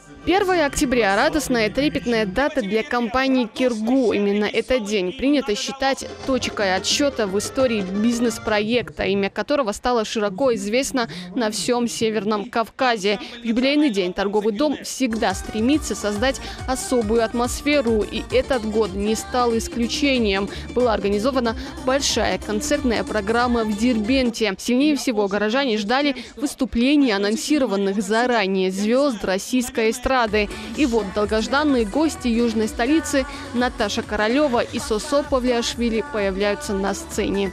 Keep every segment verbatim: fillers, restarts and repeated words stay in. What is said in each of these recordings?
первое октября – радостная и трепетная дата для компании «Киргу». Именно этот день принято считать точкой отсчета в истории бизнес-проекта, имя которого стало широко известно на всем Северном Кавказе. В юбилейный день торговый дом всегда стремится создать особую атмосферу, и этот год не стал исключением. Была организована большая концертная программа в Дербенте. Сильнее всего горожане ждали выступлений анонсированных заранее звезд российской эстрады. И вот долгожданные гости южной столицы Наташа Королева и Сосо Павлиашвили появляются на сцене.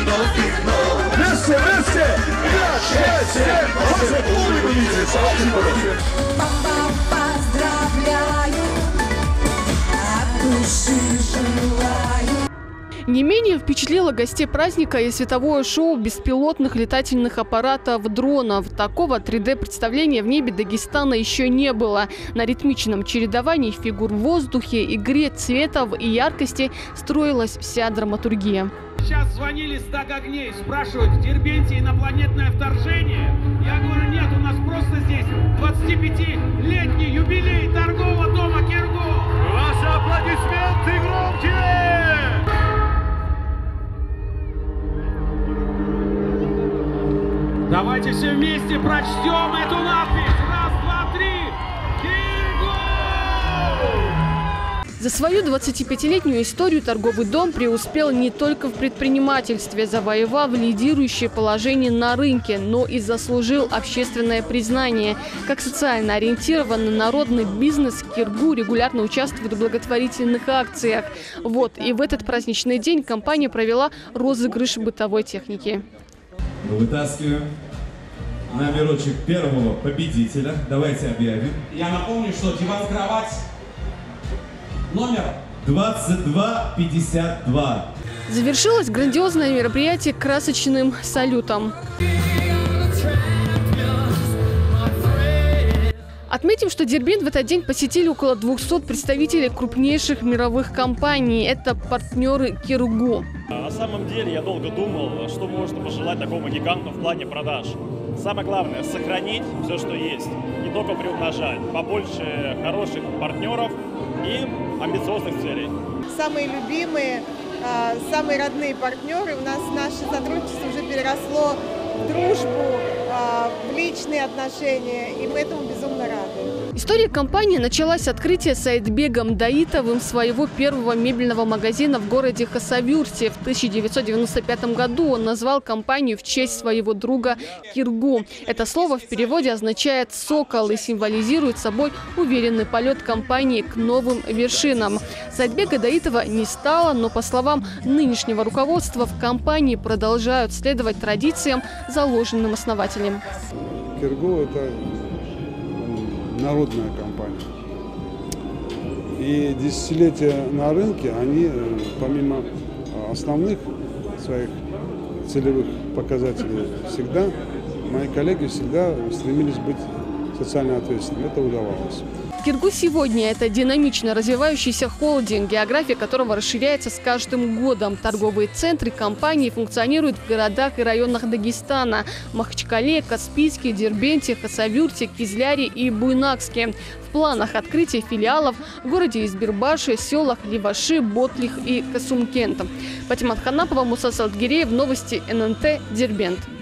Не менее впечатлило гостей праздника и световое шоу беспилотных летательных аппаратов дронов. Такого три дэ представления в небе Дагестана еще не было. На ритмичном чередовании фигур в воздухе, игре цветов и яркости строилась вся драматургия. Сейчас звонили с «Так огней», спрашивают, в Дербенте инопланетное вторжение? Я говорю, нет, у нас просто здесь двадцатипятилетний юбилей торгового дома «Киргу». Ваши аплодисменты громкие! Давайте все вместе прочтем эту надпись. Раз, два, три. Киргу! За свою двадцатипятилетнюю историю торговый дом преуспел не только в предпринимательстве, завоевав лидирующее положение на рынке, но и заслужил общественное признание. Как социально ориентированный народный бизнес, Киргу регулярно участвует в благотворительных акциях. Вот, и в этот праздничный день компания провела розыгрыш бытовой техники. Вытаскиваем номерочек первого победителя. Давайте объявим. Я напомню, что диван-кровать номер двадцать два пятьдесят два. Завершилось грандиозное мероприятие красочным салютом. Отметим, что Дербент в этот день посетили около двухсот представителей крупнейших мировых компаний. Это партнеры Киргу. На самом деле я долго думал, что можно пожелать такому гиганту в плане продаж. Самое главное – сохранить все, что есть, не только приумножать, побольше хороших партнеров и амбициозных целей. Самые любимые, самые родные партнеры. У нас наше сотрудничество уже переросло в дружбу, в личные отношения, и мы этому безумно рады. История компании началась с открытия Саидбегом Даитовым своего первого мебельного магазина в городе Хасавюрте. В тысяча девятьсот девяносто пятом году он назвал компанию в честь своего друга Киргу. Это слово в переводе означает «сокол» и символизирует собой уверенный полет компании к новым вершинам. Саидбега Даитова не стало, но, по словам нынешнего руководства, в компании продолжают следовать традициям, заложенным основателем. Киргу – это народная компания. И десятилетия на рынке, они, помимо основных своих целевых показателей, всегда, мои коллеги всегда стремились быть социально ответственными. Это удавалось. Киргу сегодня – это динамично развивающийся холдинг, география которого расширяется с каждым годом. Торговые центры компании функционируют в городах и районах Дагестана – Махачкале, Каспийске, Дербенте, Хасавюрте, Кизляре и Буйнакске. В планах открытия филиалов в городе Избербаши, селах Ливаши, Ботлих и Касумкент. Патимат Ханапова, Муса Салтгиреев, новости эн эн тэ, Дербент.